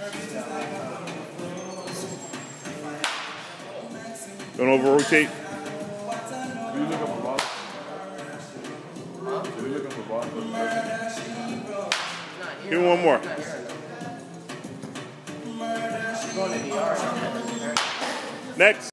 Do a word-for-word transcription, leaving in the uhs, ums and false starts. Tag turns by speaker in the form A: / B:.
A: Don't over rotate.
B: Are you looking for balls? Huh? Are you looking for balls?
A: Give me one more. Next.